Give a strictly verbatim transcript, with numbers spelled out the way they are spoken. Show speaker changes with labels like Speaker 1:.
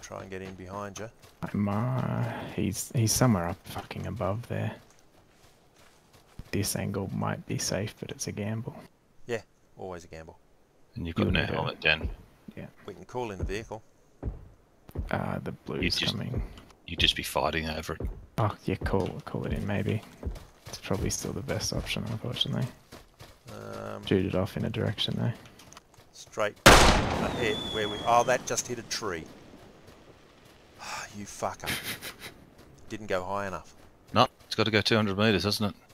Speaker 1: try and get in behind you.
Speaker 2: I'm, uh, he's he's somewhere up fucking above there. This angle might be safe, but it's a gamble.
Speaker 1: Yeah, always a gamble.
Speaker 3: And you've got
Speaker 2: You'll
Speaker 3: no
Speaker 2: need a-
Speaker 3: helmet, Dan.
Speaker 2: Yeah.
Speaker 1: We can call in the vehicle.
Speaker 2: Uh, the blue's
Speaker 3: just-
Speaker 2: coming.
Speaker 3: You'd just be fighting over it.
Speaker 2: Oh, yeah, call, call it in maybe. It's probably still the best option, unfortunately.
Speaker 1: Um,
Speaker 2: Shoot it off in a direction though.
Speaker 1: straight ahead where we... Oh, that just hit a tree. You fucker. Didn't go high enough.
Speaker 3: No, it's got to go two hundred metres, hasn't it?